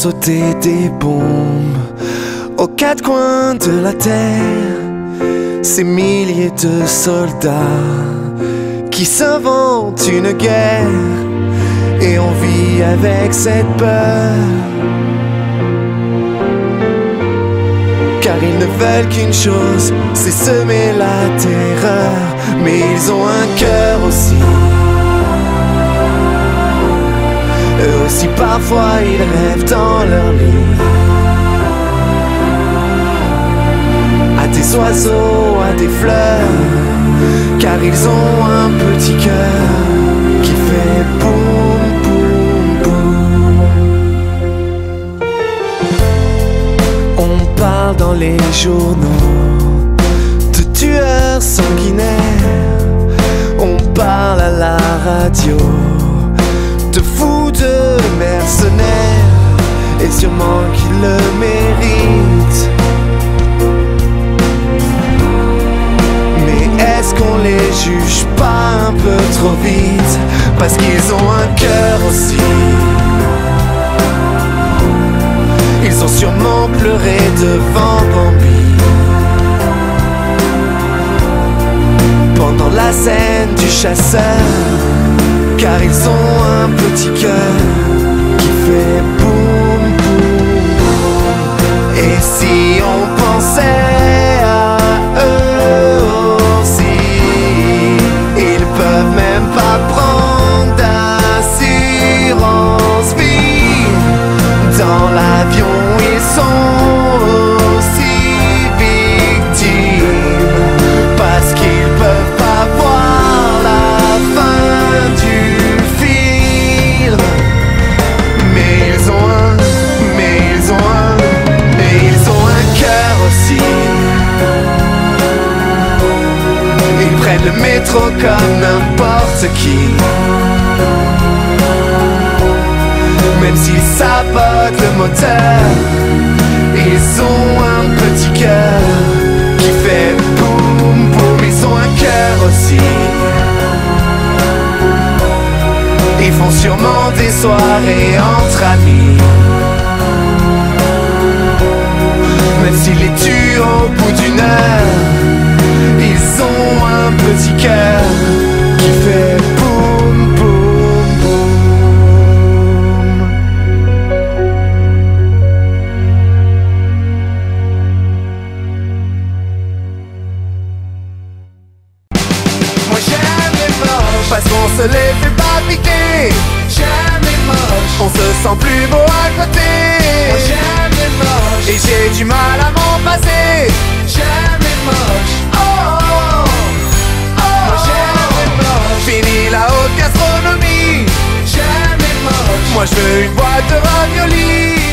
sauter des bombes aux quatre coins de la terre. Ces milliers de soldats qui s'inventent une guerre, et on vit avec cette peur, car ils ne veulent qu'une chose, c'est semer la terreur. Mais ils ont un cœur aussi, eux aussi parfois ils rêvent dans leur lit à des oiseaux, à des fleurs, car ils ont un petit cœur qui fait boum boum boum. On parle dans les journaux de tueurs sanguinaires, on parle à la radio de fous, de mercenaires, et sûrement qu'ils le méritent. Mais est-ce qu'on les juge pas un peu trop vite, parce qu'ils ont un cœur aussi? Ils ont sûrement pleuré devant Bambi pendant la scène du chasseur, car ils ont un petit cœur qui fait boum boum boum. Et si on pensait à eux aussi, ils peuvent même pas prendre d'assurance vie. Dans l'avion ils sont aussi victimes, parce qu'ils peuvent pas voir la fin du film. Mais ils ont un cœur aussi. Ils prennent le métro comme n'importe qui, même s'ils sabotent le moteur. Ils ont un petit cœur qui fait boum boum. Ils ont un cœur aussi. Ils font sûrement des soirées entre amis, même s'ils les tuent au bout d'une heure. Ils ont un petit cœur qui fait boum boum boum. Moi j'aime les moches, parce qu'on se les fait pas piquer. J'aime les moches, on se sent plus beau à côté. Moi j'aime les moches, et j'ai du mal à m'en passer. J'aime les moches, oh oh oh. Moi j'aime les moches, fini la haute gastronomie. J'aime les moches, moi je veux une boîte de raviolis.